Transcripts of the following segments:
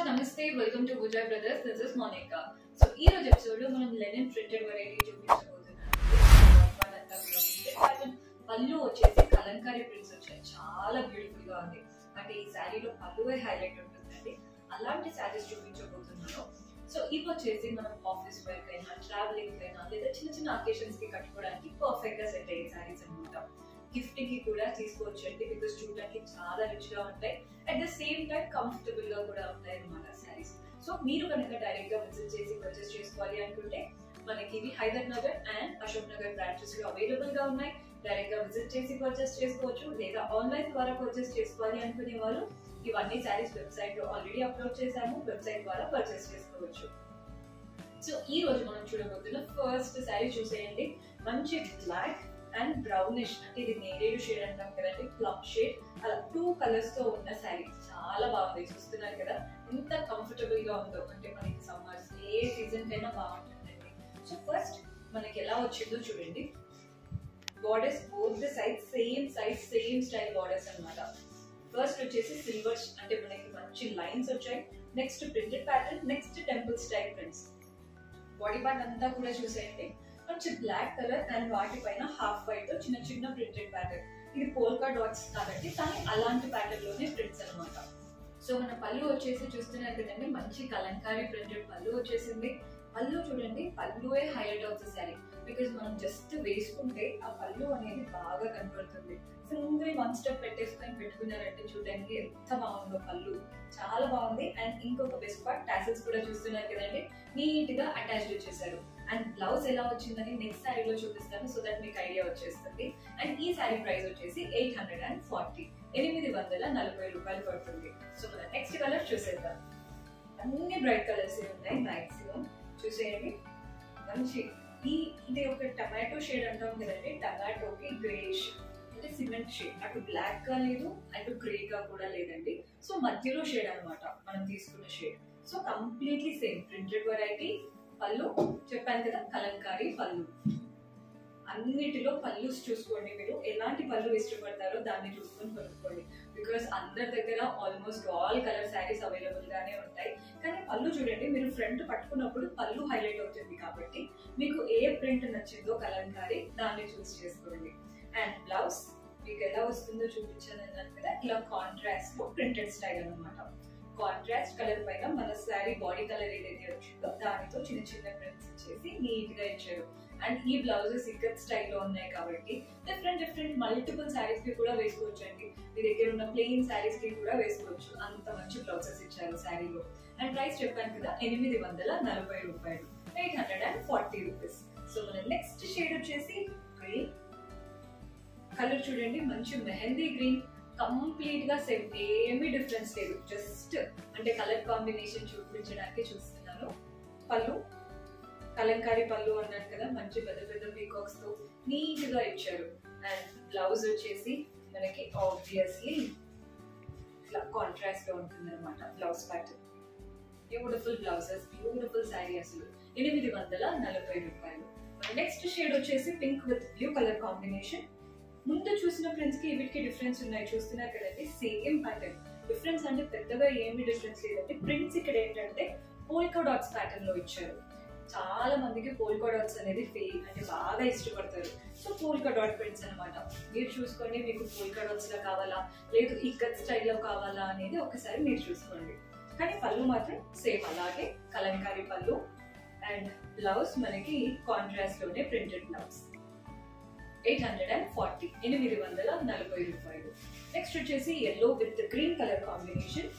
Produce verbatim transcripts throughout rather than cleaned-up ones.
Namaste, welcome to Vijay Brothers. This is Monica. So, ee roju episode lo manam Lenin printed variety చూపించబోతున్నాం. పల్లు వచ్చేసి Kalamkari prints వచ్చాయి. చాలా beautiful గా ఉంది. అంటే ఈ సారీలో పల్లువే హైలైట్ ఉంటుందండి. అలాంటి సారీస్ చూపించబోతున్నాను. సో ఇవి వచ్చేసి మనం ఆఫీస్ వేర్ కైనా ట్రావెలింగ్ కైనా లేదా చిన్న చిన్న అకేషన్స్ కి కట్టుకోవడానికి పర్ఫెక్ట్ గా సెట్ అయ్యే సారీస్ అనమాట. గిఫ్టింగ్ కి కూడా తీసుకోవచ్చు అండి, బికాస్ చూడడానికి చాలా రిచ్ గా ఉంటాయి. At the same time comfortable గా కూడా ఉంటాయి అన్నమాట సారీస్. సో మీరు కనుక డైరెక్ట్ గా విజిట్ చేసి పర్చేస్ చేసుకోవాలి అనుకుంటే మనకి ఇవి హైదర్నగర్ అండ్ అశోక్ నగర్ బ్రాంచెస్ లో అవైలబుల్ గా ఉన్నాయి. డైరెక్ట్ గా విజిట్ చేసి పర్చేస్ చేసుకోవచ్చు, లేదా ఆన్లైన్ ద్వారా పర్చేస్ చేసుకోవాలి అనుకునే వాళ్ళు ఇవన్నీ సారీస్ వెబ్సైట్ లో ఆల్రెడీ అప్లోడ్ చేశాము, వెబ్సైట్ ద్వారా పర్చేస్ చేసుకోవచ్చు. సో ఈ రోజు మనం చూడబోతున్న ఫస్ట్ సారీ చూసేయండి. మంచి బ్లాక్ అండ్ బ్రౌనిష్, అంటే ఇది నేరేడు షేడ్ అంటాం కదండి, ప్లమ్ షేడ్, అలా టూ కలర్స్ తో ఉన్న శారీ చాలా బాగుంది. చూస్తున్నారు కదా ఎంత కంఫర్టబుల్ గా ఉందో, అంటే మనకి సమ్మర్స్ ఏ సీజన్ కైనా బాగుంటుందండి. సో ఫస్ట్ మనకి ఎలా వచ్చిందో చూడండి. Borders both the size same size same style borders అన్నమాట. ఫస్ట్ వచ్చేసి సిల్వర్, అంటే మనకి మంచి లైన్స్ వచ్చాయి. Next printed pattern, next temple style prints. Body part అంతా కూడా చూసేయండి, మంచి బ్లాక్ కలర్ అండ్ వాటి పైన హాఫ్ వైట్ తో చిన్న చిన్న ప్రింటెడ్ ప్యాటర్న్. ఇది పోల్కా డాట్స్ కాబట్టి కానీ అలాంటి ప్యాటర్న్ లోనే ప్రింట్స్ అనమాట. సో మన పళ్ళు వచ్చేసి చూస్తున్నారు కదండి, మంచి కలంకారీ ప్రింటెడ్ పళ్ళు వచ్చేసింది. పళ్ళు చూడండి, పళ్ళువే హైలైట్ అవుతుంది సారీ, బికాస్ మనం జస్ట్ వేసుకుంటే ఆ పళ్ళు అనేది బాగా కనపడుతుంది. సింగిల్ వన్ స్టెప్ పెట్టేసుకొని పెట్టుకున్నారంటే చూడండి ఎంత బాగుందో, పళ్ళు చాలా బాగుంది. అండ్ ఇంకొక బెస్ట్ పార్ట్ టాసిల్స్ కూడా చూస్తున్నారు కదండి, నీట్ గా అటాచ్డ్ వచ్చేసారు. అండ్ బ్లౌజ్ ఎలా వచ్చిందని నెక్స్ట్ శారీలో చూపిస్తాను, సో దట్ మీకు ఐడియా వచ్చేస్తుంది. అండ్ ఈ శారీ ప్రైస్ వచ్చేసి ఎయిట్ హండ్రెడ్ అండ్ ఫార్టీ ఎనిమిది వందల నలభై రూపాయలు పడుతుంది. సో మన నెక్స్ట్ కలర్ చూసేద్దాం. అన్ని బ్రైట్ కలర్స్ ఉన్నాయి మాక్సిమం. చూసేయండి, మంచి ఈ ఇది ఒక టమాటో షేడ్ అంటాం కదండి, టమాటోకి గ్రేష్, అంటే సిమెంట్ షేడ్, అటు బ్లాక్ గా లేదు అటు గ్రే గా కూడా లేదండి. సో మధ్యలో షేడ్ అనమాట మనం తీసుకున్న shade. So completely same printed variety. పళ్ళు చెప్పాను కదా కలంకారీ పళ్ళు. అన్నిటిలో పళ్ళు చూసుకోండి, మీరు ఎలాంటి పళ్ళు ఇష్టపడతారో దాన్ని చూసుకొని కొనుక్కోండి, బికాస్ అందరి దగ్గర almost all colour saris available గానే ఉంటాయి. కానీ పళ్ళు చూడండి, మీరు ఫ్రంట్ పట్టుకున్నప్పుడు పళ్ళు హైలైట్ అవుతుంది కాబట్టి మీకు ఏ ప్రింట్ నచ్చిందో కలంకారీ దాన్ని చూస్ చేసుకోండి. అండ్ బ్లౌజ్ మీకు ఎలా వస్తుందో చూపించాను అన్నాను కదా, ఇలా కాంట్రాస్ట్ లో ప్రింటెడ్ స్టైల్ అనమాట. కాంట్రాస్ట్ కలర్ పైన మన శారీ బాడీ కలర్ ఏదైతే వచ్చిందో దానితో చిన్న చిన్న ప్రింట్స్ ఇచ్చేసి నీట్ గా ఇచ్చారు. అండ్ ఈ బ్లౌజెస్ ఇక్కత్ స్టైల్లో ఉన్నాయి కాబట్టి డిఫరెంట్ డిఫరెంట్ మల్టిపుల్ శారీస్ కి కూడా వేసుకోవచ్చు అండి. మీ దగ్గర ఉన్న ప్లెయిన్ శారీస్ కి కూడా వేసుకోవచ్చు, అంత మంచి బ్లౌజెస్ ఇచ్చారు శారీలో. అండ్ ప్రైస్ చెప్పాను కదా ఎనిమిది వందల నలభై రూపాయలు eight hundred and forty rupees. So మన నెక్స్ట్ షేడ్ వచ్చేసి గ్రీన్ కలర్. చూడండి, మంచి మెహందీ గ్రీన్, కంప్లీట్ గా సేమ్, ఏమీ డిఫరెన్స్ లేదు. జస్ట్ అంటే కలర్ కాంబినేషన్ చూపించడానికి చూస్తున్నాను. పళ్ళు కలంకారీ పళ్ళు అన్నారు కదా, మంచి పెద్ద పెద్ద పీకాక్స్ తో నీట్ గా ఇచ్చారు. అండ్ బ్లౌజ్ వచ్చేసి మనకి ఆబ్వియస్లీ ఇట్లా కాంట్రాస్ట్ లో ఉంటుంది అనమాట blouse pattern. Beautiful blouses, beautiful sari. అసలు ఎనిమిది వందల నలభై రూపాయలు. నెక్స్ట్ షేడ్ వచ్చేసి pink with blue colour combination. ముందు చూసిన ప్రింట్స్ కి వీటికి డిఫరెన్స్ ఉన్నాయి, చూస్తున్నారు కదండి, సేమ్ ప్యాటర్న్. డిఫరెన్స్ అంటే పెద్దగా ఏమి డిఫరెన్స్ లేదండి. ప్రింట్స్ ఇక్కడ ఏంటంటే పోల్కా డాట్స్ ప్యాటర్న్ లో ఇచ్చారు. చాలా మందికి పోల్కా డాట్స్ అనేది ఫేమ్, అంటే బాగా ఇష్టపడతారు. సో పోల్కా డాట్ ప్రింట్స్ అనమాట. మీరు చూసుకోండి, మీకు పోల్కా డాట్స్ లో కావాలా లేదు ఇక్కత్ స్టైల్లో కావాలా అనేది ఒకసారి మీరు చూసుకోండి. కానీ పళ్ళు మాత్రం సేమ్ అలాగే కలంకారీ పళ్ళు. అండ్ బ్లౌజ్ మనకి కాంట్రాస్ట్ లోనే printed blouse. Eight hundred and forty ఎనిమిది వందల నలభై రూపాయలు. నెక్స్ట్ వచ్చేసి yellow with green colour combination.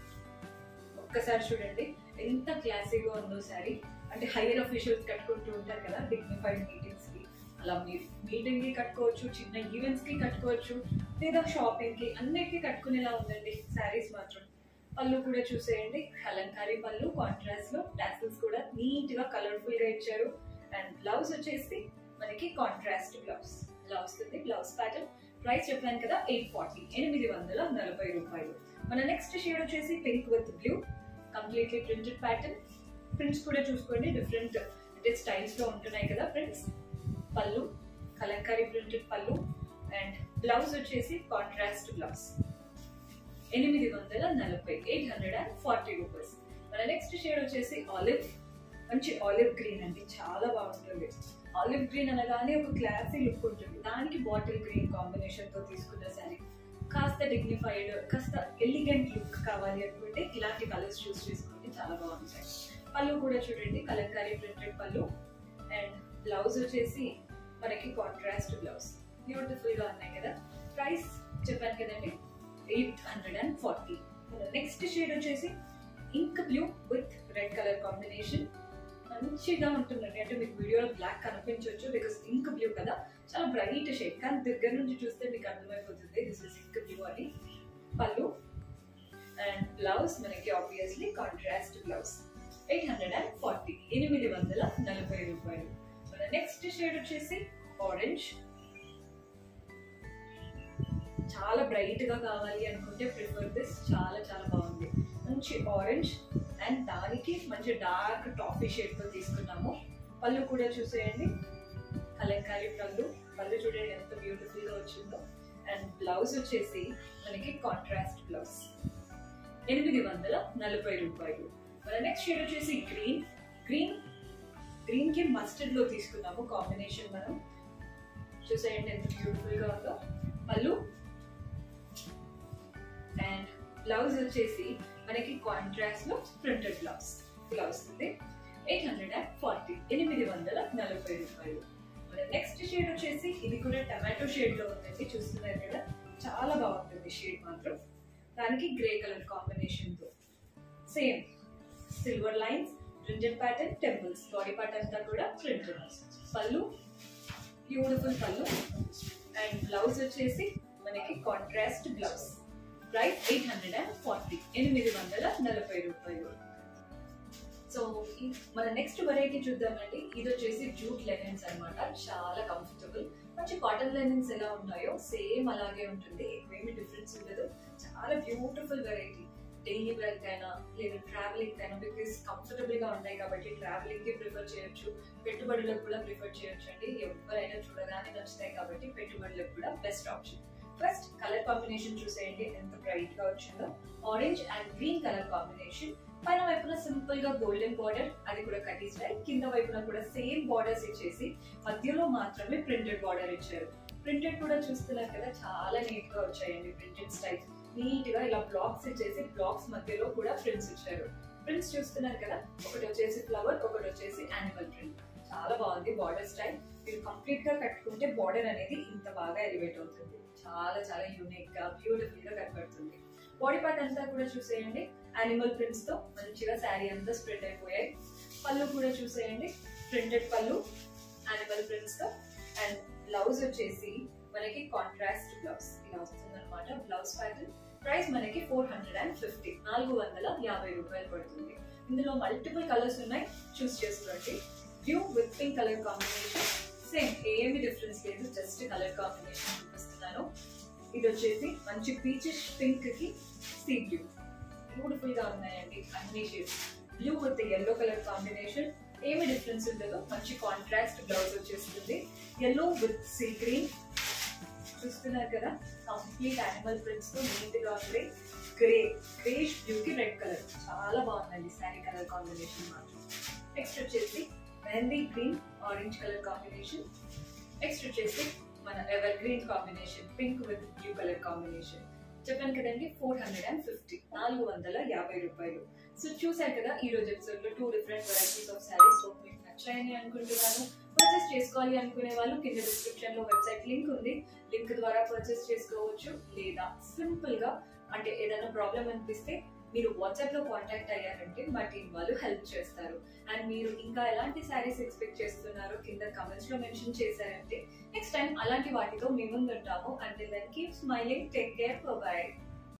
ఒక్కసారి చూడండి ఎంత క్లాసీగా ఉందో శారీ. అంటే హైయర్ అఫీషియల్స్ కట్టుకుంటూ ఉంటారు కదా డిగ్నిఫైడ్ మీటింగ్స్ కి, అలా మీరు మీటింగ్ కి కట్టుకోవచ్చు, చిన్న ఈవెంట్స్ కి కట్టుకోవచ్చు, లేదా షాపింగ్ కి, అన్నిటికీ కట్టుకునేలా ఉందండి శారీస్ మాత్రం. పళ్ళు కూడా చూసేయండి, కలంకారీ పళ్ళు కాంట్రాస్ట్ లో, టాసిల్స్ కూడా నీట్ గా కలర్ఫుల్ గా ఇచ్చారు. అండ్ బ్లౌజ్ వచ్చేసి మనకి కాంట్రాస్ట్ బ్లౌజ్ ఇలా వస్తుంది. బ్లౌజ్ ప్యాటర్న్ ప్రైస్ చెప్పాను కదా ఎయిట్ ఫార్టీ ఎనిమిది వందల నలభై రూపాయలు. మన నెక్స్ట్ షేడ్ వచ్చేసి pink with blue, completely printed pattern. Prints కూడా చూసుకోండి, డిఫరెంట్ అంటే స్టైల్స్ లో ఉంటున్నాయి కదా ప్రింట్స్. పళ్ళు కలంకారీ ప్రింటెడ్ పళ్ళు అండ్ బ్లౌజ్ వచ్చేసి కాంట్రాస్ట్ బ్లౌజ్. ఎనిమిది వందల నలభై eight hundred and forty rupees. Next shade వచ్చేసి ఆలివ్, మంచి ఆలివ్ గ్రీన్ అండి, చాలా బాగుంటుంది. ఆలివ్ గ్రీన్ అనగానే ఒక క్లాసీ లుక్ ఉంటుంది, దానికి బాటిల్ గ్రీన్ కాంబినేషన్ తో తీసుకున్న సారీ. కాస్త డిగ్నిఫైడ్, కాస్త ఎలిగెంట్ లుక్ కావాలి అనుకుంటే ఇలాంటి కలర్స్ చూస్ చేసుకోండి, చాలా బాగుంటాయి. పళ్ళు కూడా చూడండి, కలంకారీ ప్రింటెడ్ పళ్ళు. అండ్ బ్లౌజ్ వచ్చేసి మనకి కాంట్రాస్ట్ బ్లౌజ్, బ్యూటిఫుల్ గా ఉన్నాయి కదా. ప్రైస్ చెప్పాను కదండి, eight hundred and forty. Next shade వచ్చేసి ink blue with red colour combination, మంచిగా ఉంటుందండి. అంటే మీకు వీడియోలో బ్లాక్ కనిపించవచ్చు బికాస్ ఇంక్ బ్లూ కదా, చాలా బ్రైట్ షేడ్, కానీ దగ్గర నుంచి చూస్తే మీకు అర్థమైపోతుంది దిస్ ఇస్ ఇంక్ బ్లూ అని. పళ్ళు అండ్ బ్లౌజ్ మనకి obviously contrast blouse. Eight hundred and forty, ఎనిమిది వందల నలభై రూపాయలు. మన నెక్స్ట్ షేడ్ వచ్చేసి ఆరెంజ్, చాలా బ్రైట్ గా కావాలి అనుకుంటే ప్రిఫర్ దిస్, చాలా చాలా బాగుంది. మంచి ఆరెంజ్ అండ్ దానికి మంచి డార్క్ టాఫీ షేడ్ తో తీసుకున్నాము. పళ్ళు కూడా చూసేయండి, కలంకారీ పళ్ళు. పళ్ళు చూడండి ఎంత బ్యూటిఫుల్ గా వచ్చిందో. అండ్ బ్లౌజ్ వచ్చేసి మనకి కాంట్రాస్ట్ బ్లౌజ్. ఎనిమిది వందల నలభై రూపాయలు. మన నెక్స్ట్ షేడ్ వచ్చేసి గ్రీన్. గ్రీన్ గ్రీన్ కి మస్టర్డ్ లో తీసుకున్నాము కాంబినేషన్ మనం. చూసేయండి ఎంత బ్యూటిఫుల్ గా ఉందో. పళ్ళు అండ్ బ్లౌజ్ వచ్చేసి మనకి కాంట్రాస్ట్ లో ప్రింటెడ్ బ్లౌజ్ బ్లౌజ్ ఉంది. ఎయిట్ హండ్రెడ్ అండ్ ఫార్టీ, ఎనిమిది వందల నలభై రూపాయలు. మన నెక్స్ట్ షేడ్ వచ్చేసి ఇది కూడా టమాటో షేడ్ లో ఉందండి, చూస్తున్నారు కదా, చాలా బాగుంటుంది షేడ్ మాత్రం. దానికి గ్రే కలర్ కాంబినేషన్ తో same silver lines, printed pattern, temples, body part అంతా కూడా ప్రింటెడ్. పళ్ళు బ్యూటిఫుల్ పళ్ళు అండ్ బ్లౌజ్ వచ్చేసి మనకి contrast blouse. Price eight hundred and forty, ఎనిమిది వందల నలభై రూపాయలు. సో మన నెక్స్ట్ వెరైటీ చూద్దామండి. ఇది వచ్చేసి జూట్ లెనిన్స్ అనమాట, చాలా కంఫర్టబుల్. మంచి కాటన్ లెనిన్స్ ఎలా ఉన్నాయో సేమ్ అలాగే ఉంటుంది, ఏమి డిఫరెన్స్ ఉండదు. చాలా బ్యూటిఫుల్ వెరైటీ. డైలీ వేర్ కైనా లేదా ట్రావెలింగ్ కైనా, బికాస్ కంఫర్టబుల్ గా ఉంటాయి కాబట్టి ట్రావెలింగ్ కి ప్రిఫర్ చేయొచ్చు, పెట్టుబడులకు కూడా ప్రిఫర్ చేయొచ్చు అండి. ఎవరైనా చూడగానే నచ్చుతాయి కాబట్టి పెట్టుబడులకు కూడా best option. First colour combination చూసేయండి ఎంత బ్రైట్ గా వచ్చిందో. Orange and green colour combination. పైన వైపున సింపుల్ గా గోల్డెన్ బార్డర్, అది కూడా కటీ స్టైల్. కింద వైపున కూడా సేమ్ బార్డర్స్ ఇచ్చేసి మధ్యలో మాత్రమే ప్రింటెడ్ బార్డర్ ఇచ్చారు. ప్రింటెడ్ కూడా చూస్తున్నారు కదా, చాలా నీట్ గా వచ్చాయండి. ప్రింటెడ్ స్టైల్ నీట్ గా ఇలా బ్లాక్స్ ఇచ్చేసి బ్లాక్స్ మధ్యలో కూడా ప్రింట్స్ ఇచ్చారు. ప్రింట్స్ చూస్తున్నారు కదా, ఒకటి వచ్చేసి ఫ్లవర్, ఒకటి వచ్చేసి యానిమల్ ప్రింట్. చాలా బాగుంది బార్డర్ స్టైల్. మీరు కంప్లీట్ గా కట్టుకుంటే బార్డర్ అనేది ఇంత బాగా ఎలివేట్ అవుతుంది. చాలా చాలా యూనిక్ గా బ్యూటిఫుల్ గా కనబడుతుంది. బాడీ పార్ట్ అంతా కూడా చూసేయండి, యానిమల్ ప్రింట్స్ తో మంచిగా శారీ అంతా స్ప్రెడ్ అయిపోయాయి. పళ్ళు కూడా చూసేయండి, ప్రింటెడ్ పళ్ళు యానిమల్ ప్రింట్స్ తో. అండ్ బ్లౌజ్ వచ్చేసి మనకి కాంట్రాస్ట్ బ్లౌజ్ ఇలా వస్తుంది అనమాట. Blouse pattern. ప్రైస్ మనకి ఫోర్ హండ్రెడ్ అండ్ ఫిఫ్టీ, నాలుగు వందల యాభై రూపాయలు పడుతుంది. ఇందులో మల్టిపుల్ కలర్స్ ఉన్నాయి, చూస్ చేసుకోండి. Blue with pink colour combination, same ఏమి డిఫరెన్స్ లేదు, జస్ట్ కలర్ కాంబినేషన్ చూపిస్తున్నాను. ఇది వచ్చేసి మంచి పీచిష్ పింక్ కి సీ బ్లూ, బ్యూటిఫుల్ గా ఉన్నాయండి అన్ని shades. Blue with yellow colour combination, ఏమి డిఫరెన్స్ ఉండదు, మంచి కాంట్రాస్ట్ బ్లౌజ్ వచ్చేస్తుంది. ఎల్లో విత్ సీ గ్రీన్ చూస్తున్నారు కదా, కంప్లీట్ యానిమల్ ప్రింట్స్ తో నీట్ గా ఉంది. గ్రే గ్రేష్ బ్లూ కి రెడ్ కలర్, చాలా బాగుందండి శారీ కలర్ కాంబినేషన్ మాత్రం. నెక్స్ట్ వచ్చేసి mehndi green orange colour combination. Next వచ్చేసి మన evergreen combination, pink with blue colour combination. చెప్పాను కదండి ఫోర్ హండ్రెడ్ అండ్ ఫిఫ్టీ, నాలుగు వందల యాభై రూపాయలు. సో చూసారు కదా ఈ రోజు ఎపిసోడ్ లో two different varieties of saris. So మీకు నచ్చాయని అనుకుంటున్నాను. పర్చేస్ చేసుకోవాలి అనుకునే వాళ్ళు కింద డిస్క్రిప్షన్ లో వెబ్సైట్ లింక్ ఉంది, లింక్ ద్వారా పర్చేస్ చేసుకోవచ్చు. లేదా సింపుల్ గా అంటే ఏదైనా ప్రాబ్లం అనిపిస్తే మీరు వాట్సాప్ లో కాంటాక్ట్ అయ్యారంటే మా టీం వాళ్ళు హెల్ప్ చేస్తారు. అండ్ మీరు ఇంకా ఎలాంటి శారీస్ ఎక్స్పెక్ట్ చేస్తున్నారో కింద కమెంట్స్ లో మెన్షన్ చేశారంటే నెక్స్ట్ టైం అలాంటి వాటితో మీ ముందు ఉంటాము. Until then keep smiling, take care, bye by.